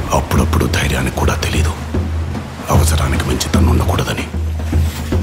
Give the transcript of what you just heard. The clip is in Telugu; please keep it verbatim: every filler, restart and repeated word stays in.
అప్పుడప్పుడు ధైర్యానికి కూడా తెలీదు అవసరానికి మించి తను ఉండకూడదని.